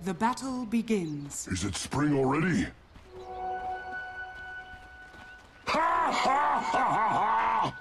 The battle begins. Is it spring already? Ha ha ha ha ha!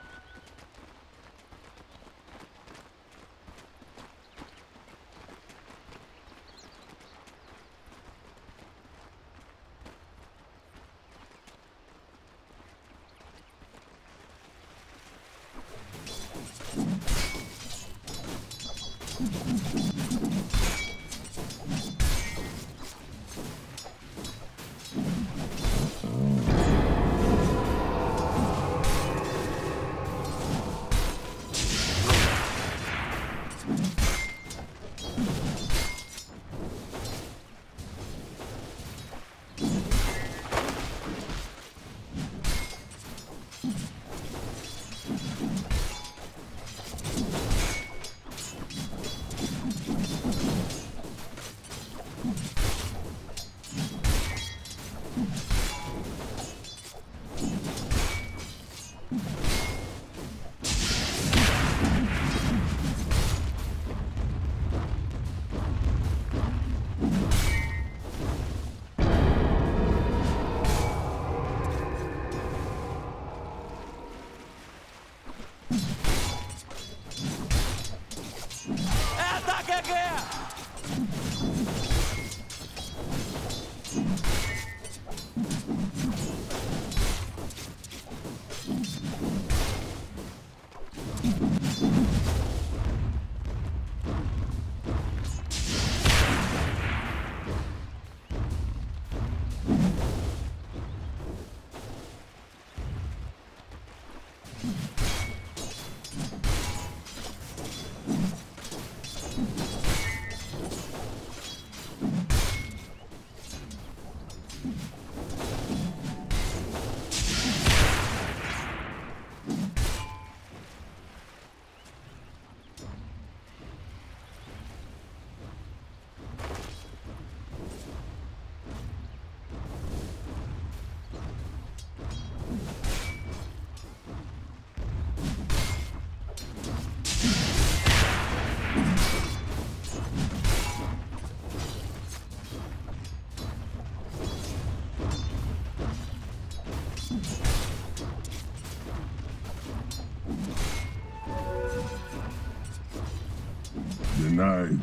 Denied.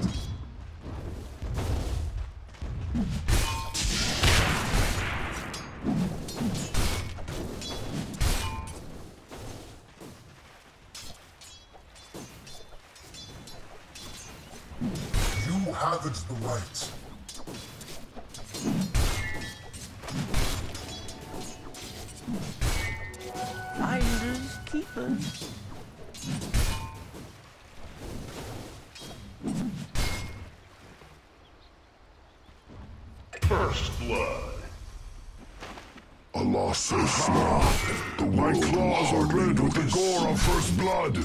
You haven't the right. Finders keepers. First blood. Allah so small. My claws are red with the gore of first blood.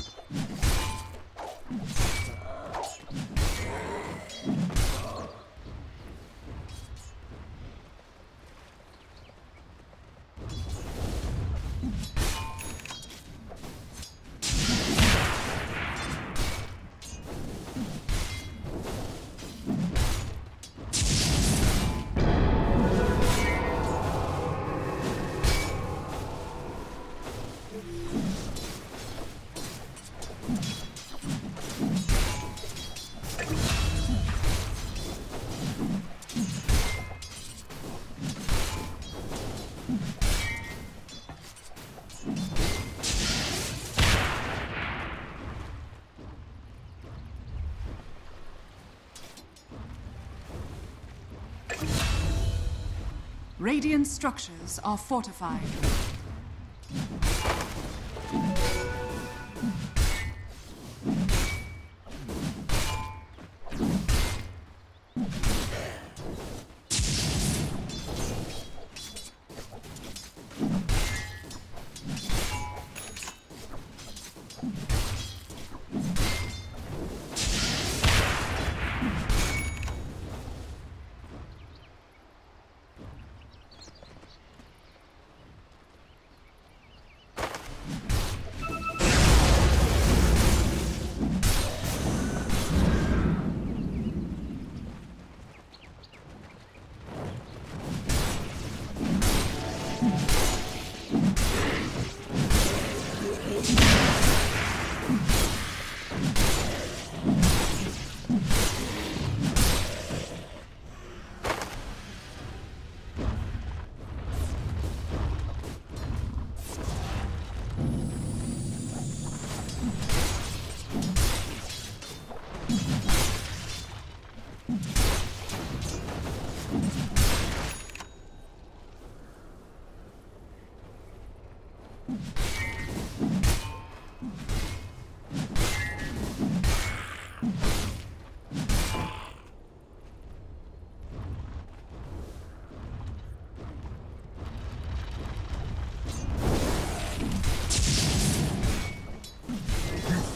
Radiant structures are fortified.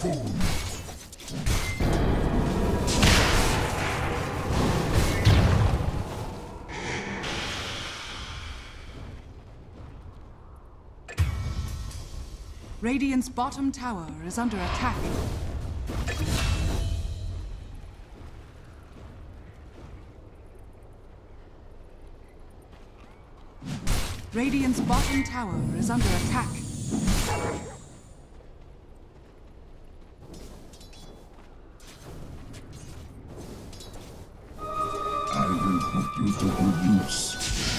food. Radiant's bottom tower is under attack. Radiant's bottom tower is under attack. I will put you to good use.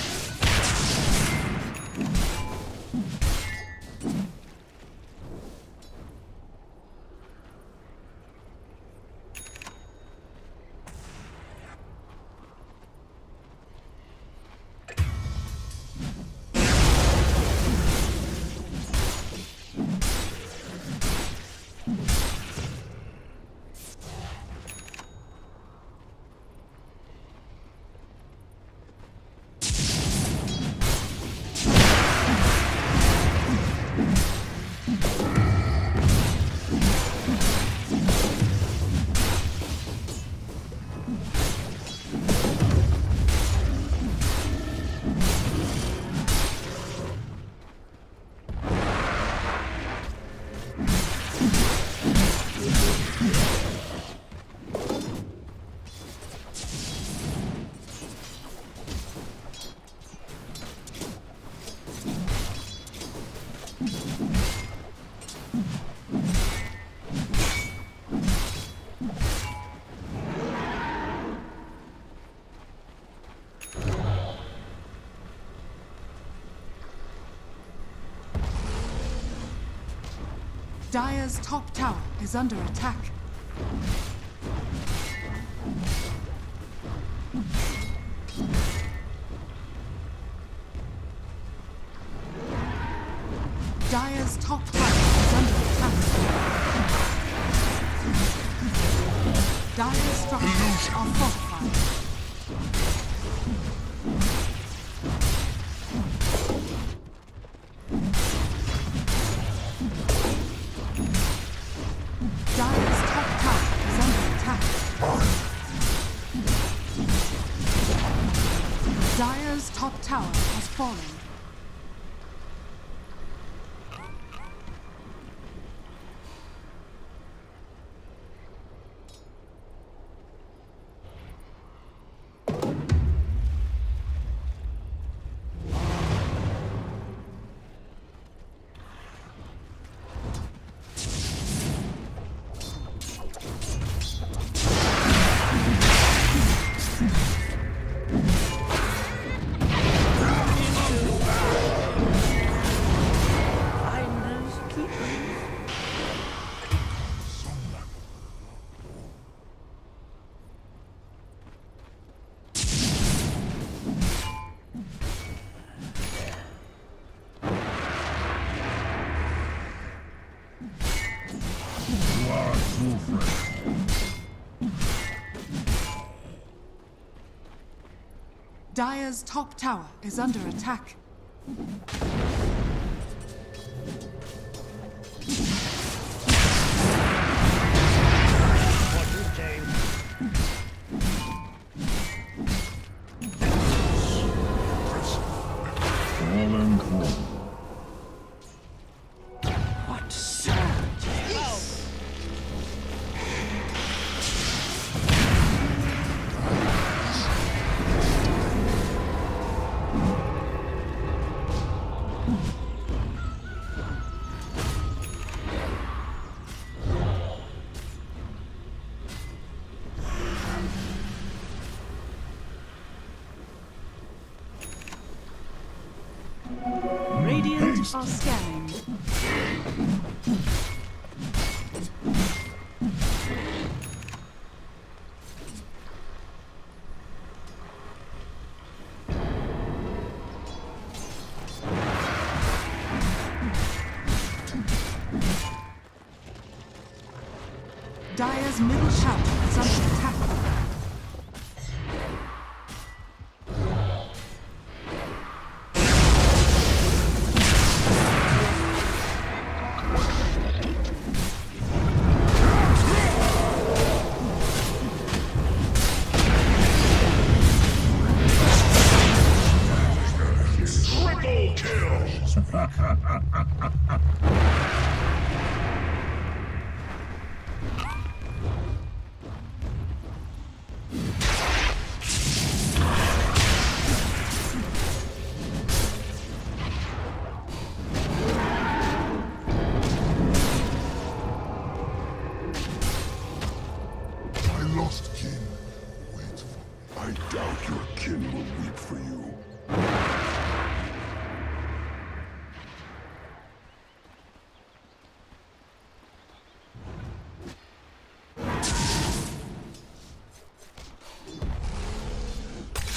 Dire's top tower is under attack. Dire's top tower is under attack. Dire's structures are fortified. Dire's top tower is under attack. Dire's top tower has fallen. Dire's top tower is under attack. Fallen cold. What surge? Radiant are scanning. Dire's middle tower is under attack.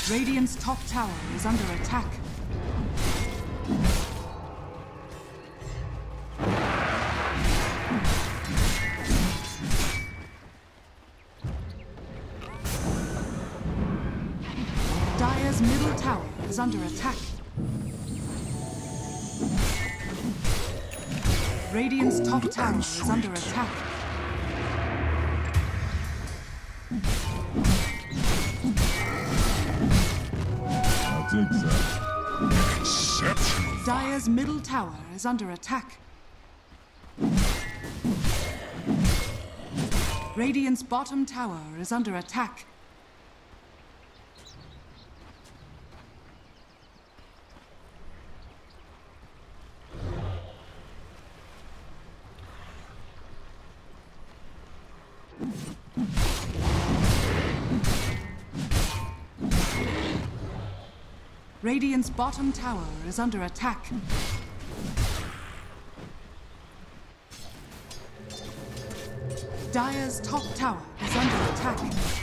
Radiant's top tower is under attack. Dire's middle tower is under attack. Radiant's top tower is under attack. I'll take that. Exceptional. Dire's middle tower is under attack. Radiant's bottom tower is under attack. Radiant's bottom tower is under attack. Dire's top tower is under attack.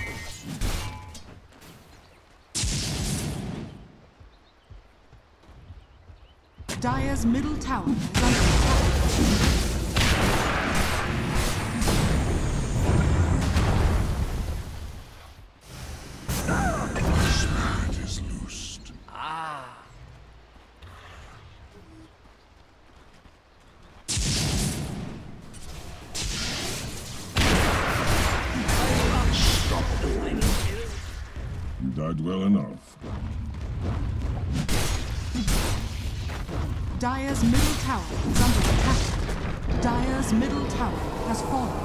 Dire's middle tower is under attack. Spirit is loosed. You died well enough. Dire's middle tower is under attack. Dire's middle tower has fallen.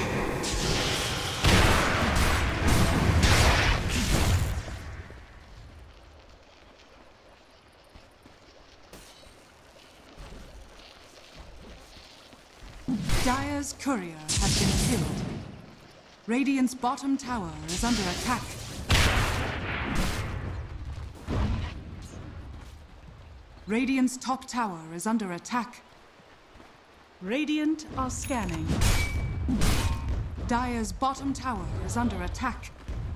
Dire's courier has been killed. Radiant's bottom tower is under attack. Radiant's top tower is under attack. Radiant are scanning. Dire's bottom tower is under attack.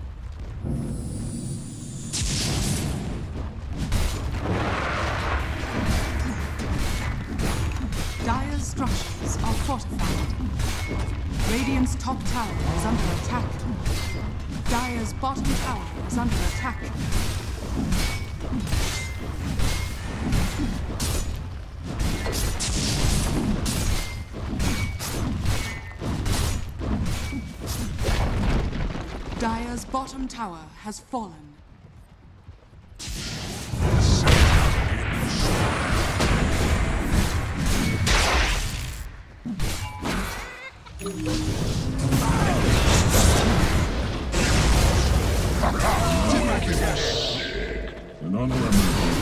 Dire's structures are fortified. Radiant's top tower is under attack. Dire's bottom tower is under attack. Dire's bottom tower has fallen. An honorable.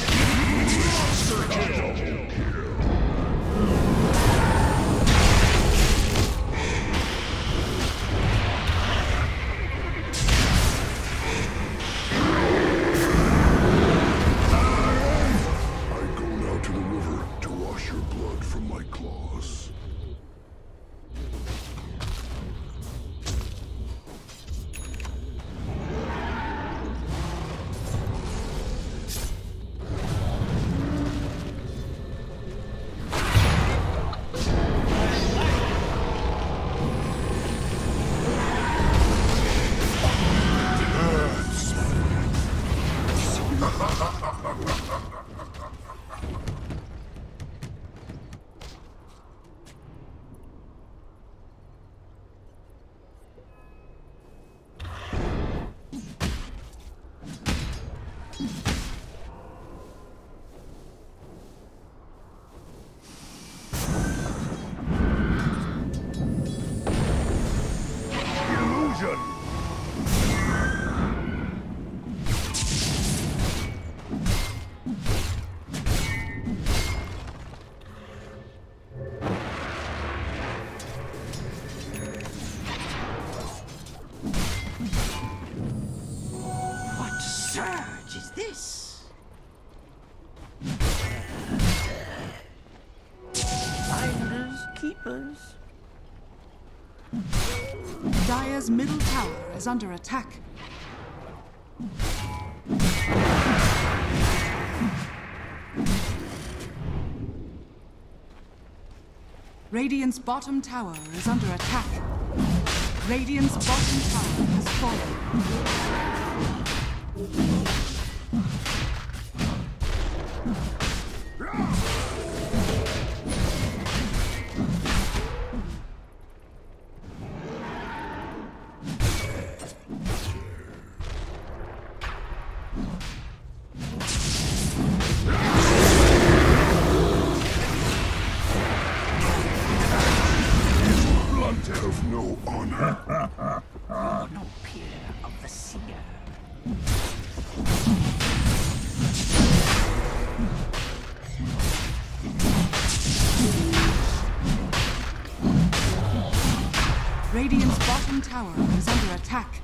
surge is this? Finders, keepers. Dire's middle tower is under attack. Radiant's bottom tower is under attack. Radiant's bottom tower has fallen. Of no honor. No peer of the seer. Radiant's bottom tower is under attack.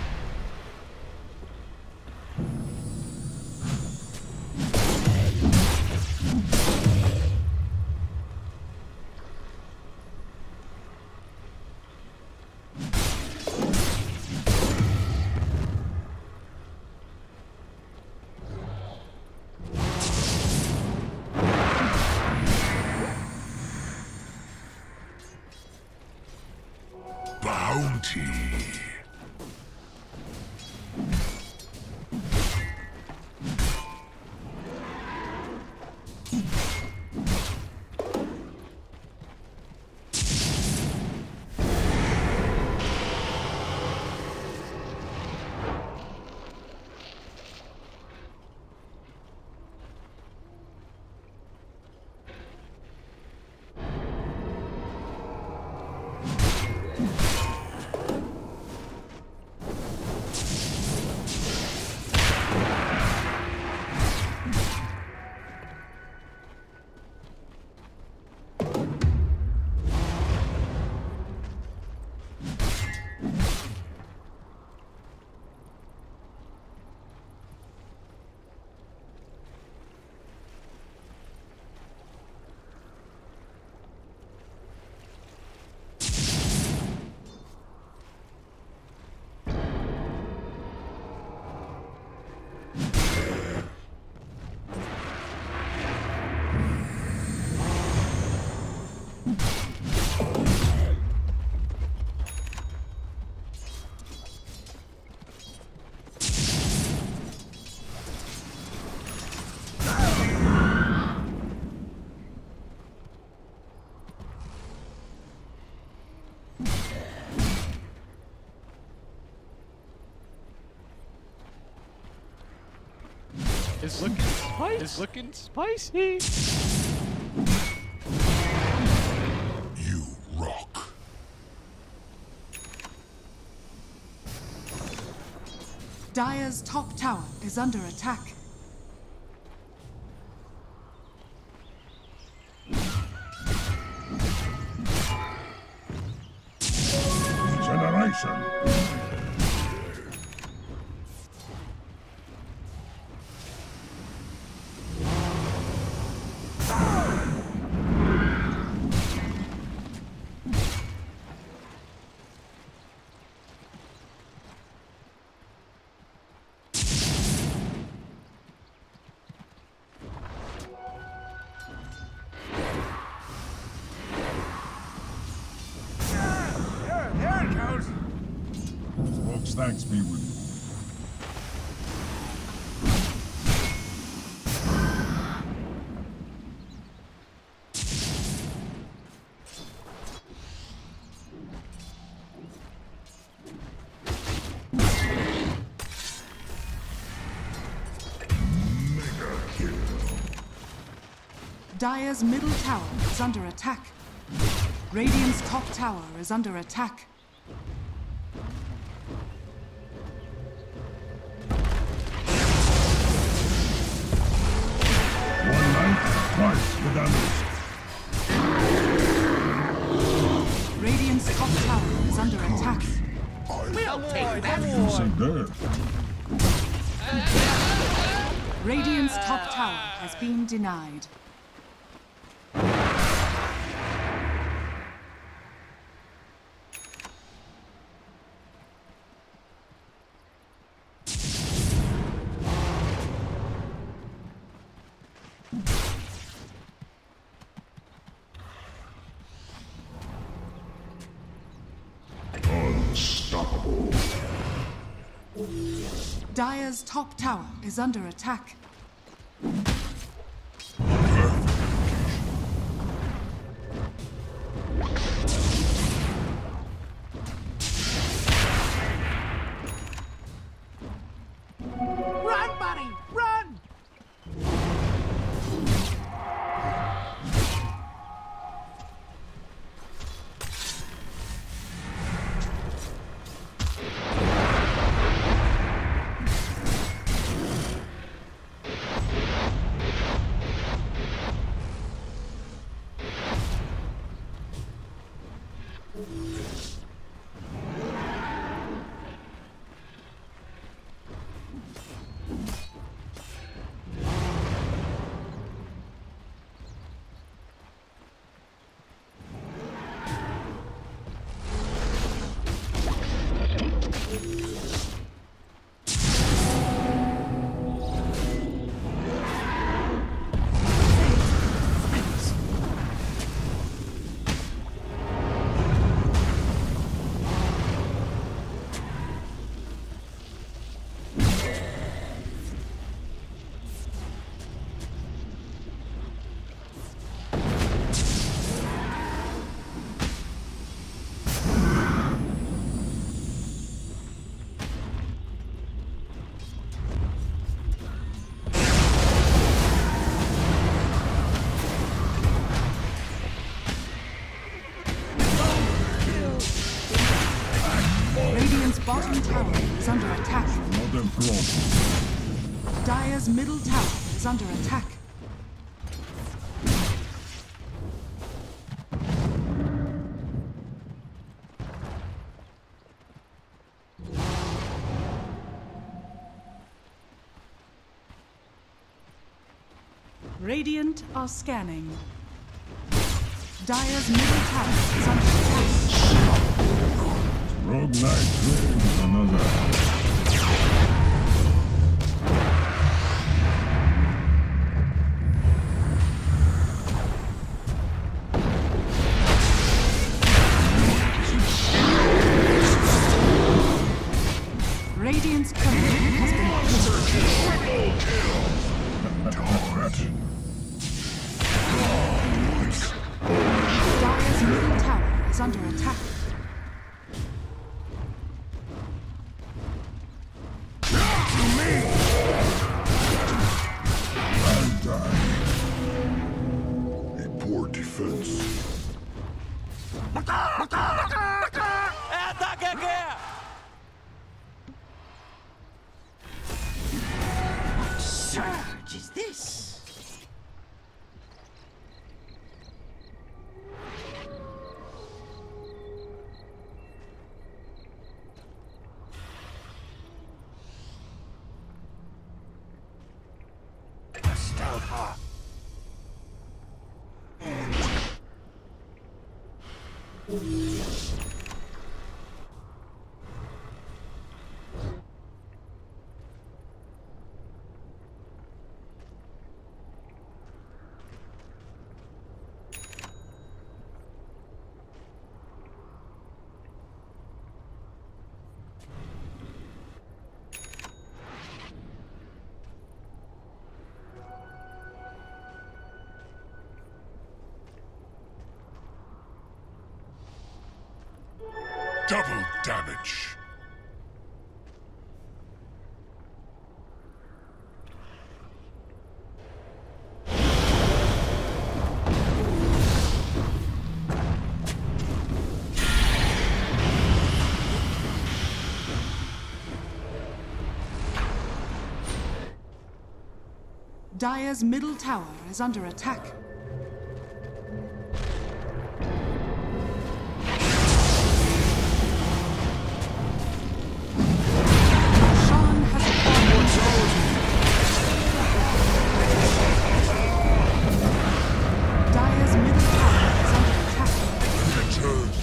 Bounty. It's looking spicy. You rock. Dire's top tower is under attack. Regeneration. Thanks be with you. Mega kill. Dire's middle tower is under attack. Radiant's top tower is under attack. Twice the damage. Radiant's top tower is under attack. We'll take that. Decent there. Radiant's top tower has been denied. Dire's top tower is under attack. Run, buddy! Run! Radiant's bottom tower is under attack. Another problem. Dire's middle tower is under attack. Radiant are scanning. Dire's middle tower is under attack. Rogue Knight claims another. Radiant's turret has been Dire's middle tower is under attack. A poor defense. Ataque aqui! Surge is this? Nostalgia. Double damage. Dire's middle tower is under attack. Sean has acquired Dire's middle tower is under attack.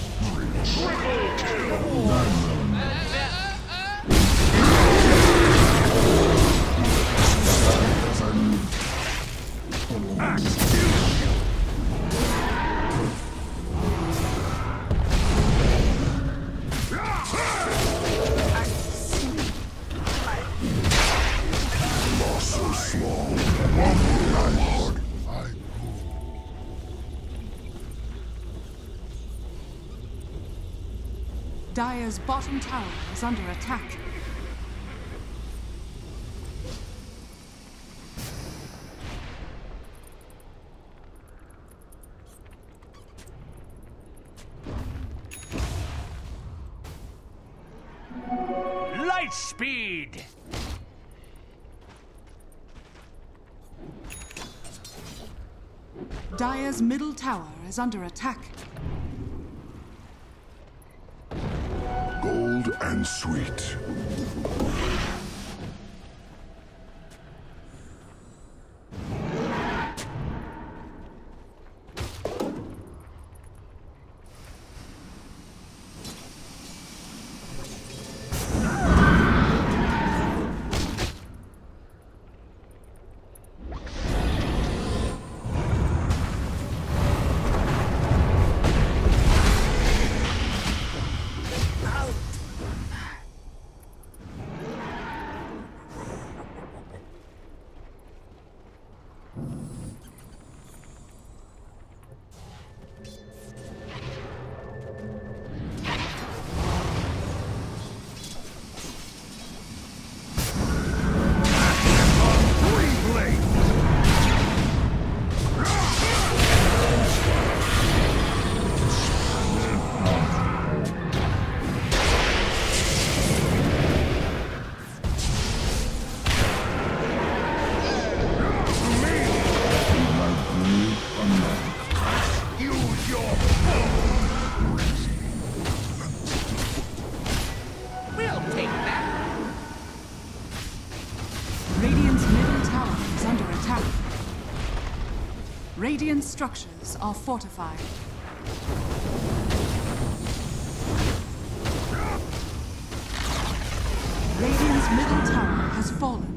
Dire's bottom tower is under attack. Light speed! Dire's middle tower is under attack. Gold and sweet. Radiant structures are fortified. Radiant's middle tower has fallen.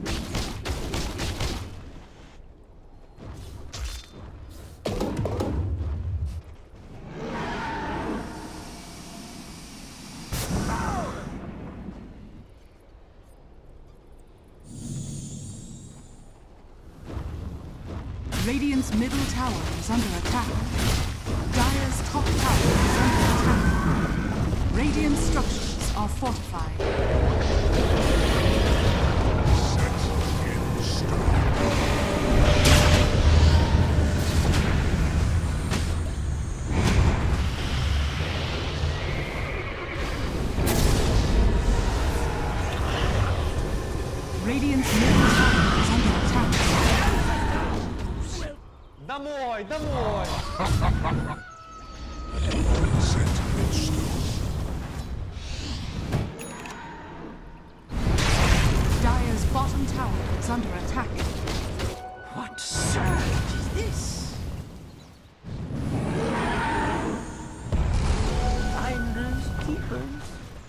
Radiant's middle tower is under attack. Dire's top tower is under attack. Radiant structures are fortified. Radiant's middle tower is under attack. Домой, домой! Sentiment stone. Dire's bottom tower is under attack. What surge is this? Finders keepers.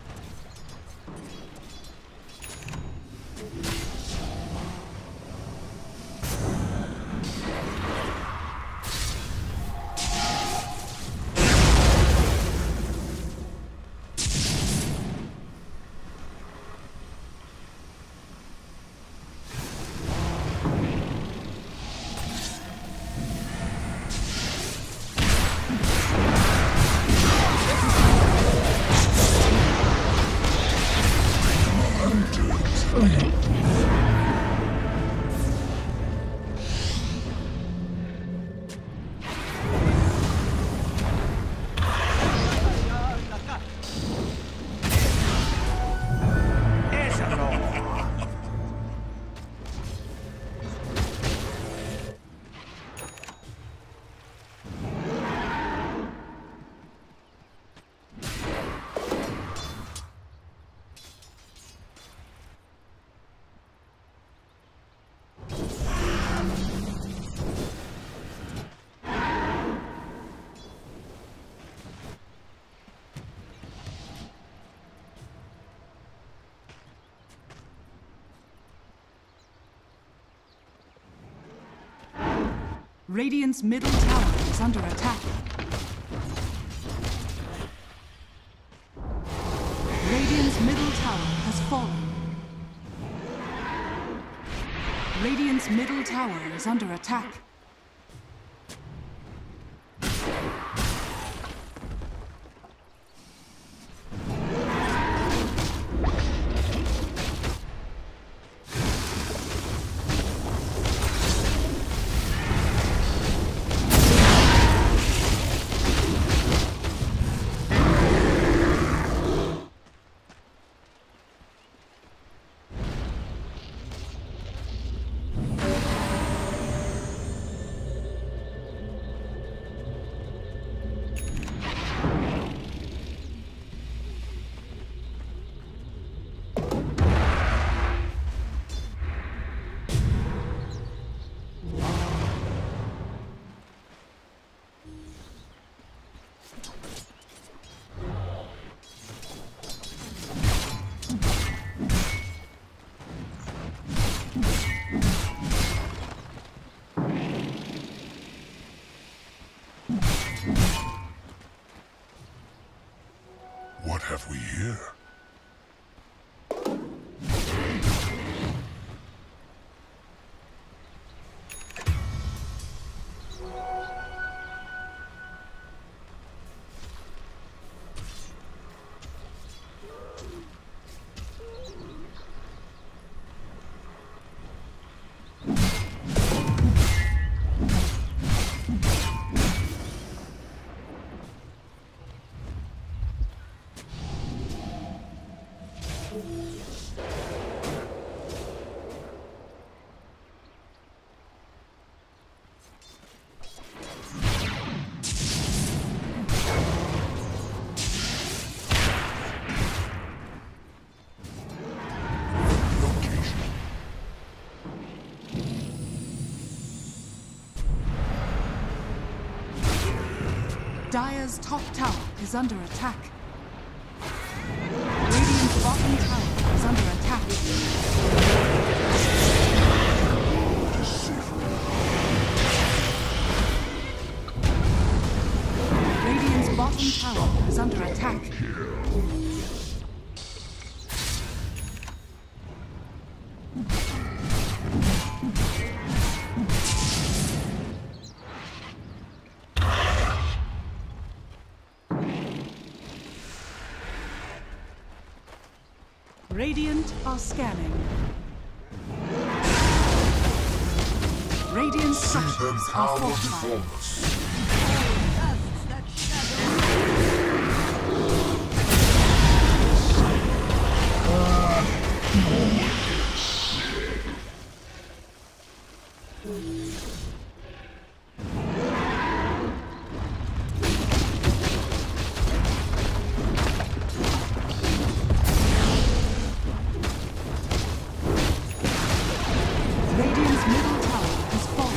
Radiant's middle tower is under attack. Radiant's middle tower has fallen. Radiant's middle tower is under attack. What have we here? Dire's top tower is under attack. Radiant's bottom tower is under attack. Radiant's bottom tower is under attack. Radiant are scanning. Radiant structures are fortified. Radiant's middle tower has fallen.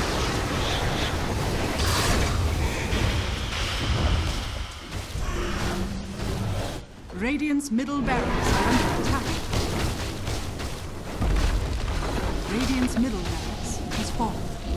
Radiant's middle barracks are under attack. Radiant's middle barracks has fallen.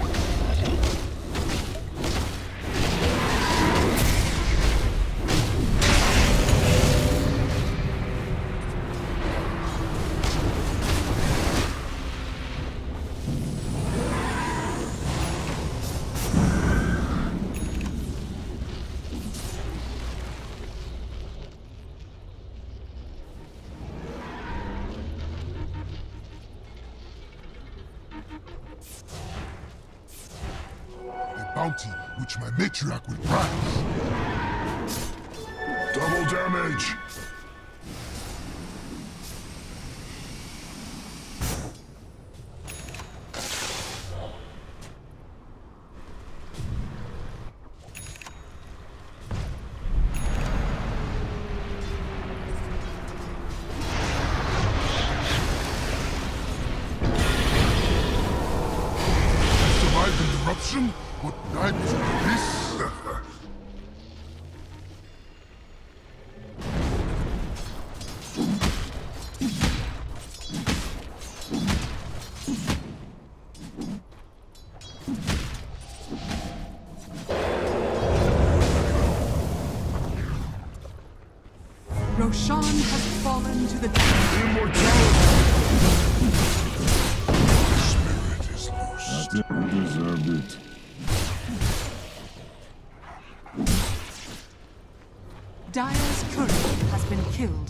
Bounty which my matriarch will prize. Double damage! Survived an eruption? What night is this? Roshan has fallen to the death. Immortality! Spirit is loosed. You deserved it. Dire's courier has been killed.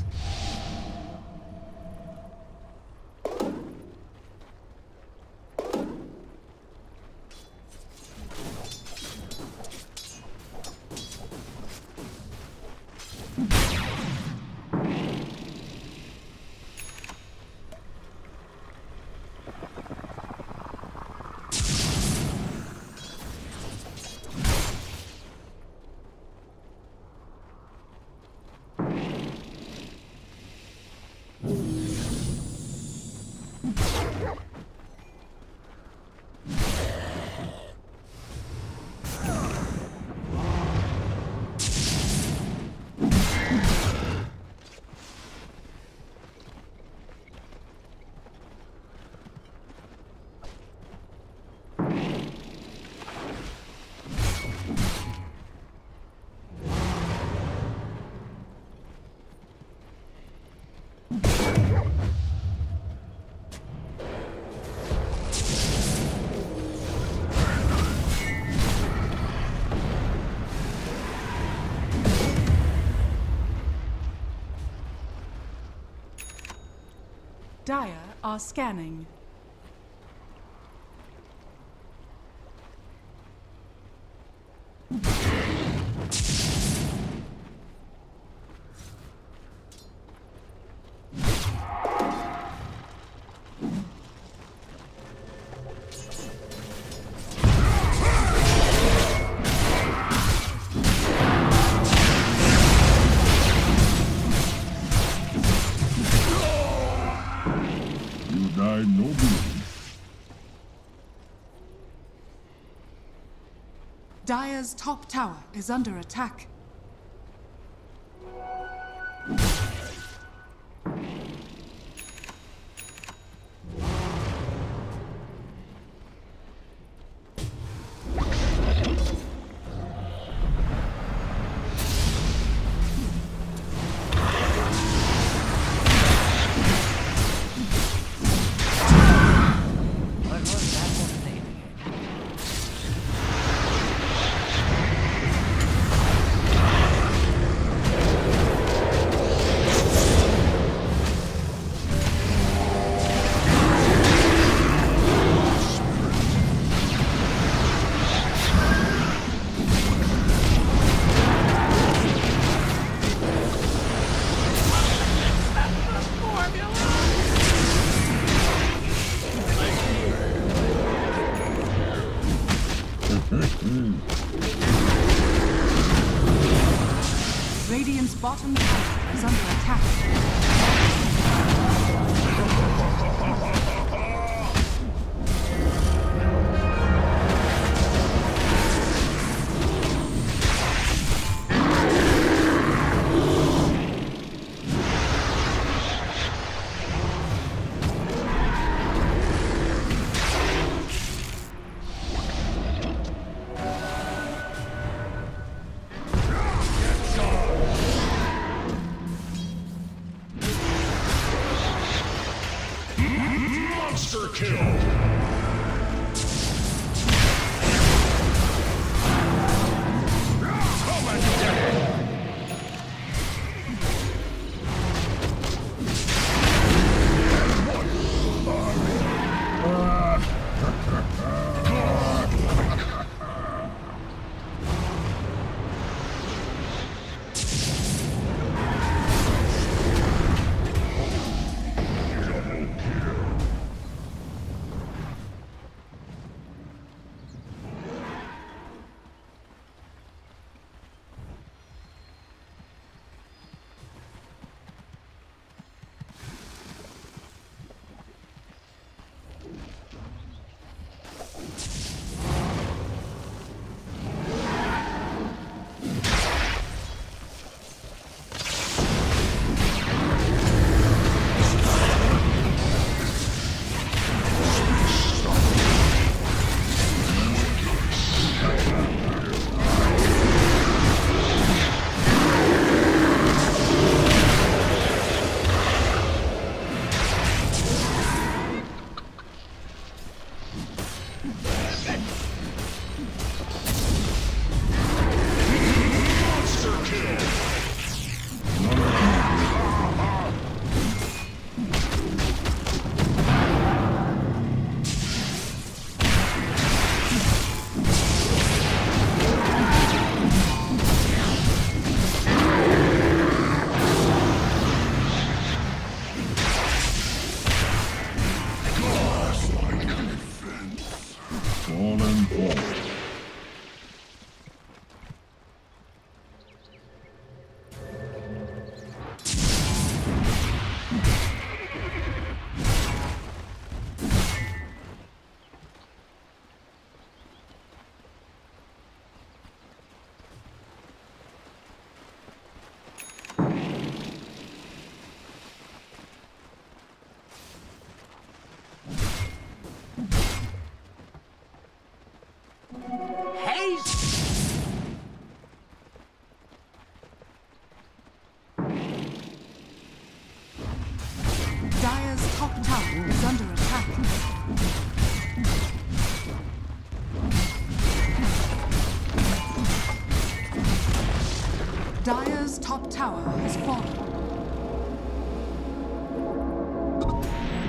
Dire are scanning. You died nobly. Dire's top tower is under attack. What was that one thing? Radiant's bottom tower is under attack. Monster kill! Come and get it! Fallen forward. Dire's top tower is under attack. Dire's top tower has fallen.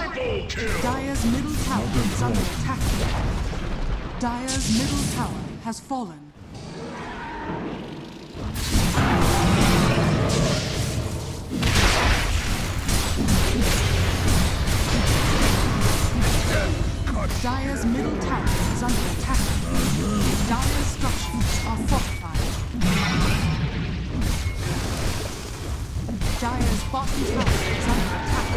Dire's middle tower is under attack. Dire's middle tower has fallen. Dire's middle tower is under attack. Dire's structures are fortified. Dire's bottom tower is under attack.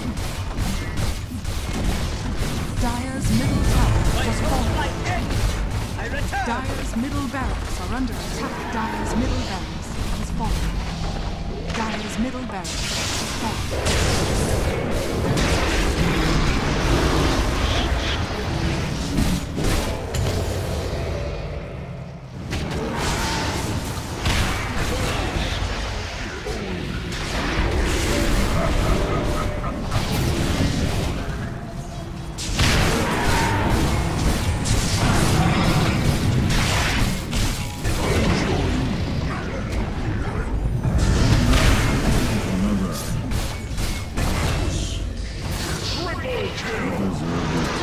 Dire's middle tower has fallen. Dire's middle barracks are under attack. Dire's middle barracks has fallen. Dire's middle barracks has fallen. Triple kill!